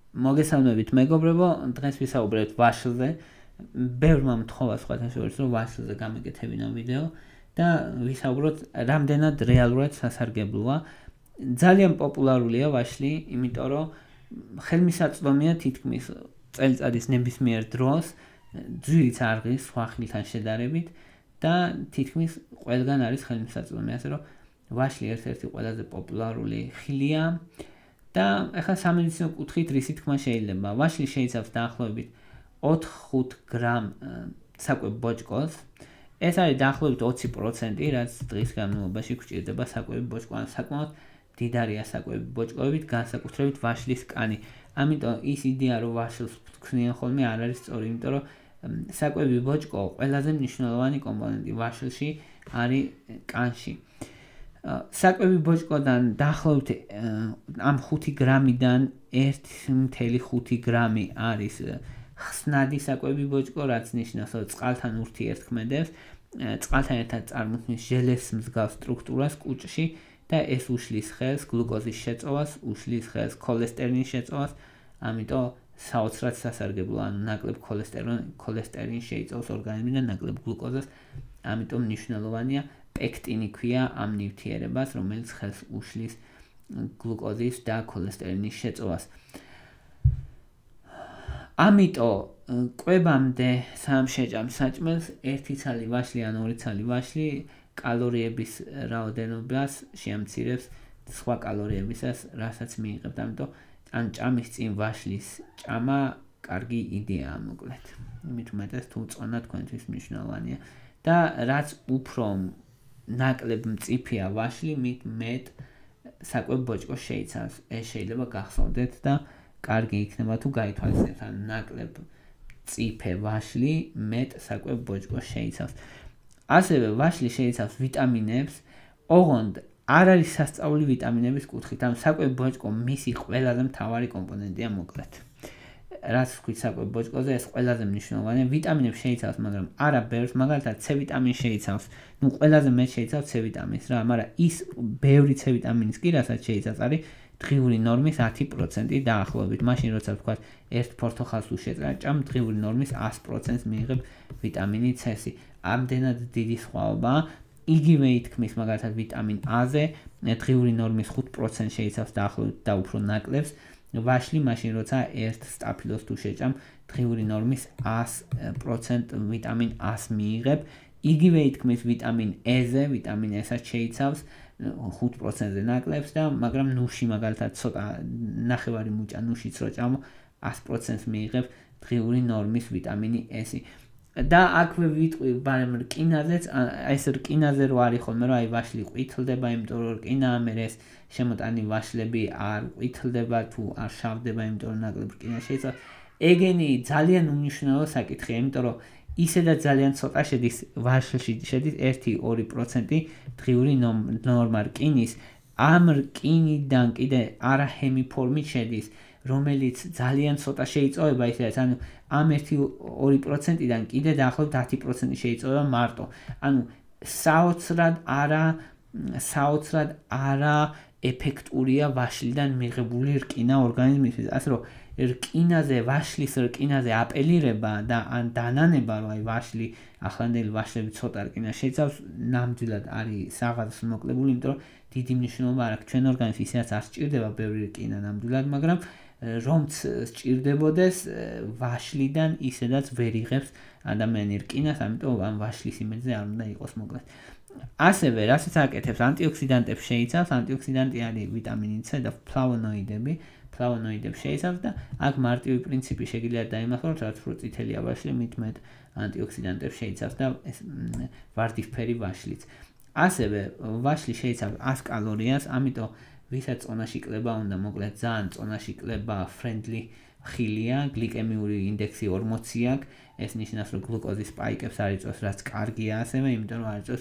მოგესალმებით მეგობრებო, დღეს ვისაუბრებთ ვაშლზე. ბევრმა მთხოვა სხვათა შორის, რომ ვაშლზე გამეკეთებინა ვიდეო და ვისაუბროთ რამდენად რეალურად სასარგებლოა. ძალიან პოპულარულია ვაშლი, იმიტომ რომ ხელმისაწვდომია თითქმის წელიწადის ნებისმიერ დროს, ძვირიც არღის სხვა ხილთან შედარებით და თითქმის ყველგან არის ხელმისაწვდომი, ასე რომ ვაშლი ერთ-ერთი ყველაზე პოპულარული ხილია. და ახლა სამედიცინო კუთხით რისი თქმა შეიძლება. ვაშლი შეიცავს დაახლოებით 4-5 გრამ საკვებ ბოჭკოს. ეს არის დაახლოებით 20%, რაც დღის განმავლობაში გვჭირდება საკვები ბოჭკო. საკმაოდ დიდარია საკვები ბოჭკოებით, განსაკუთრებით ვაშლის კანი. ამიტომ ის იდეა, რომ ვაშლს ვთქვიან ხოლმე, არ არის სწორი, იმიტომ რომ საკვები ბოჭკო ყველაზე მნიშვნელოვანი კომპონენტი ვაშლში არის კანში. საკვები ბოჭკოდან დაახლოებით ამ 5 გრამიდან 1.5 გრამი არის ხსნადი საკვები ბოჭკო, რაც ნიშნავს, რომ წყალთან ურთიერთქმედებს, წყალთან ერთად წარმოქმნის ჟელეს მსგავს სტრუქტურას კუჭში და ეს უშლის ხელს გლუკოზის შეწოვას, უშლის ხელს ქოლესტერინის შეწოვას, ამიტომ საოცრად სასარგებლოა, ანუ ნაკლებ ქოლესტერინს შეიწოვს ორგანიზმიდან, ნაკლებ გლუკოზას, ამიტომ მნიშვნელოვანია პექტინი ქვია ამ ნივთიერებას, რომელიც ხელს უშლის გლუკოზის და ქოლესტერინის შეწოვას. ამიტომ კვებამდე სამ შეჭამ საჭმელს 1 ცალი ვაშლი ან 2 ცალი ვაშლი კალორიების რაოდენობას შეამცირებს სხვა კალორიებისას, რასაც მიიღებთ. ამიტომ ან ჭამის წინ ვაშლის ჭამა კარგი იდეაა მოკლედ. იმით უმეტეს თუ წონა თქვენთვის მნიშვნელოვანია და რაც უფრო ნაკლებ მწიფეა ვაშლი, მით მეტ საკვებ ბოჭკო შეიცავს. ეს შეიძლება გახსოვდეთ და კარგი იქნება თუ გაითვალისწინებთ, ან ნაკლებ მწიფე ვაშლი მეტ საკვებ ბოჭკო შეიცავს. ასევე ვაშლი შეიცავს ვიტამინებს, ოღონდ არ არის სასწაული ვიტამინების კუთხით, ამ საკვებ ბოჭკო მისი ყველაზე მთავარი კომპონენტია მოკლედ. რაც ვქვით საკვებ ბოჭკოზე, ეს ყველაზე მნიშვნელოვანია. ვიტამინებს შეიცავს, მაგრამ არა ბევრს, მაგალითად C ვიტამინი შეიცავს. ყველაზე მეტ შეიცავს C ვიტამინს რა, მაგრამ ის ბევრი C ვიტამინის კი რასაც შეიცავს, არის დღიური ნორმის 10% დაახლოებით. მაშინ როცა ვთქვათ, ერთ ფორთოხალს თუ შეჭამ, დღიური ნორმის 100%-ს მიიღებ ვიტამინი C-ს. ამდენად დიდი სხვაობაა. იგივე ითქმის მაგალითად ვიტამინ A-ზე, დღიური ნორმის 5% შეიცავს დაახლოებით და უფრო ნაკლებს. ვაშლი მაშინ როცა ერთ სტაფილოს თუ შეჭამ, დღიური ნორმის 100% ვიტამინ A-ს მიიღებ. იგივე ითქმის ვიტამინ E-ზე, ვიტამინ E-საც შეიცავს 5%-ზე ნაკლებს და მაგრამ ნუში მაგალითად ცოტა ნახევარი მუჭა ნუშიც რო ჭამო, 100%-ს მიიღებ დღიური ნორმის ვიტამინი E-ს. და აქვე ვიტყვი ბარემ რკინაზეც, ეს რკინაზე რო არის ხოლმე, რომ აი ვაშლი ყვითლდება, იმიტომ რომ რკინა ამერეს შემოტანი ვაშლები არ ყვითლდება თუ არ შავდება, იმიტომ რომ ნაკლებ რკინა შეიცავს. ეგენი ძალიან უმნიშვნელო საკითხია, იმიტომ რომ ისედაც ძალიან ცოტა შედის ვაშლში, შედის 1-2% დღიური ნორმა რკინის. ამ რკინიდან კიდე არაჰემიფორმით შედის, რომელიც ძალიან ცოტა შეიწოვება, ისედაც, ანუ ამ 1-2%-დან კიდე დაახლოებით 10% შეიწოვება მარტო. ანუ საოცრად არა ეფექტურია ვაშლიდან მიღებული რკინა ორგანიზმისთვის. ასე რომ რკინაზე, ვაშლის რკინაზე აპელირება და ან დანანება, რომ აი ვაშლი, ახლანდელი ვაშლები ცოტა რკინა შეიცავს, ნამდვილად არის საღადს მოკლებული, იმიტომ რომ დიდი მნიშვნელობა არ აქვს ჩვენ ორგანიზმს, ისედაც არ სჭირდება ბევრი რკინა ნამდვილად, მაგრამ რომც სჭირდებოდეს ვაშლიდან ისედაც ვერ იღებს ადამიანი რკინას, ამიტომ ამ ვაშლის იმედზე არ უნდა იყოს მოკლედ. ასევე რასაც აკეთებს, ანტიოქსიდანტებს შეიცავს, ანტიოქსიდანტი არის ვიტამინი C და ფლავონოიდებს შეიცავს და აქ მარტივი პრინციპი შეგიძლიათ დაიმახსოვროთ, რაც უფრო წითელია ვაშლი, მით მეტ ანტიოქსიდანტებს შეიცავს და ეს ვარდისფერი ვაშლიც. ასევე ვაშლი შეიცავს 100 კალორიას, ამიტომ ვისაც წონაში კლება უნდა, მოკლედ ძალიან წონაში კლება ფრენდლი ხილია, გლიკემიური ინდექსი 40 აქვს, ეს ნიშნავს, რომ გლუკოზის სპაიკებს არ იწვევს, რაც კარგია ასევე, იმიტომ რომ არ იწვევს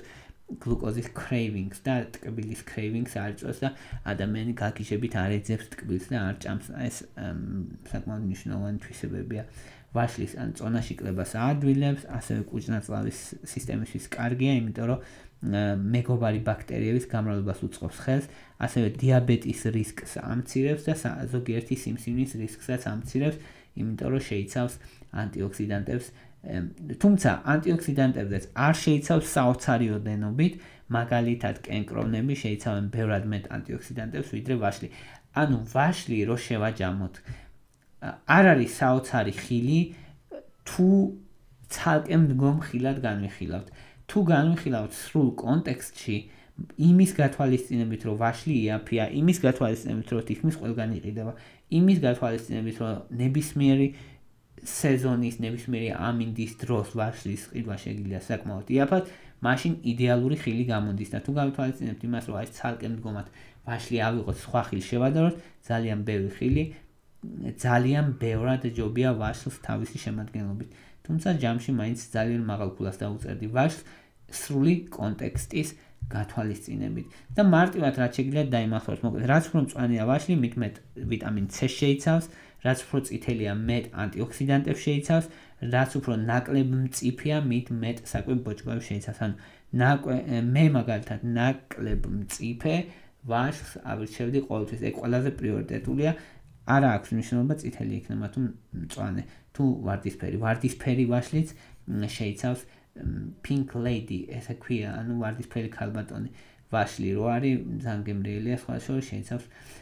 გლუკოზის cravings და ტკბილის cravings არ იწვევს და ადამიანი გაგიჟებით არ ეძებს ტკბილს და არ ჭამს. ეს საკმაოდ მნიშვნელოვანი თვისებებია. ვაშლის ან წონაში კლებას აადვილებს, ასევე კუჭნაწლავის სისტემისთვის კარგია, იმიტომ რომ მეგობარი ბაქტერიების გამრავლებას უწყობს ხელს, ასევე დიაბეტის რისკს ამცირებს და ზოგიერთი სიმსივნის რისკსაც ამცირებს, იმიტომ რომ შეიცავს ანტიოქსიდანტებს. თუმცა ანტიოქსიდანტებზეც არ შეიცავს საოცარი ოდენობით, მაგალითად კენკროვნები შეიცავენ ბევრად მეტ ანტიოქსიდანტებს ვიდრე ვაშლი. ანუ ვაშლი რო შევაჯამოთ, არ არის საოცარი ხილი, თუ ცალკე მდგომ ხილად განვიხილავთ. თუ განვიხილავთ სრულ კონტექსტში, იმის გათვალისწინებით, რომ ვაშლი იაფია, იმის გათვალისწინებით, რომ თითქმის ყველგან იყიდება, იმის გათვალისწინებით, რომ ნებისმიერი სეზონის, ნებისმიერი ამინდის დროს ვაშლის ყიდვა შეგიძლია საკმაოდ იაფად, მაშინ იდეალური ხილი გამოდის და თუ გავთვალისწინებთ იმას, რომ აი ცალკე მდგომად ვაშლი ავიღოთ, სხვა ხილს შევადაროთ, ძალიან ბევრი ხილი, ძალიან ბევრად ჯობია ვაშლს თავისი შემადგენლობით. თუმცა ჯამში მაინც ძალიან მაღალ ქულას დაუწერდი ვაშლს სრული კონტექსტის გათვალისწინებით. და მარტივად რაც შეგიძლიათ დაიმახსოვროთ, მოკლედ, რაც უფრო მწვანეა ვაშლი, მით მეტ ვიტამინ C შეიცავს, რაც უფრო წითელია, მეტ ანტიოქსიდანტებს შეიცავს, რაც უფრო ნაკლებ მწიფეა, მით მეტ საკვებ ბოჭკოებს შეიცავს. ანუ მე მაგალითად ნაკლებ მწიფე ვაშლს ავირჩევდი ყოველთვის, ეგ ყველაზე პრიორიტეტულია. არა აქვს მნიშვნელობა წითელი იქნება თუ მწვანე, თუ ვარდისფერი ვაშლიც შეიცავს pink lady, ესე ქვია, ანუ ვარდისფერი ქალბატონი ვაშლი რო არის, ძალიან გემრიელია, სხვა შორის შეიცავს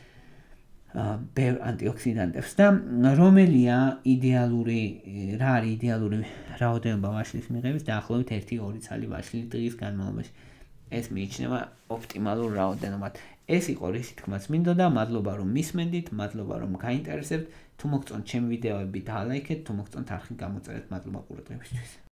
ბევრ ანტიოქსიდანტებს და რომელია იდეალური, რა არის იდეალური რაოდენობა ვაშლის მიღების, დაახლოებით 1-2 ცალი ვაშლი დღის განმავლობაში. ეს მიიჩნევა ოპტიმალურ რაოდენობად. ეს იყო რისი თქმაც მინდოდა, მადლობა რომ მისმენდით, მადლობა რომ გაინტერესებთ, თუ მოგწონთ ჩემი ვიდეოები დალაიქეთ, თუ მოგწონთ არხი გამოწერეთ, მადლობა ყურადღებისთვის.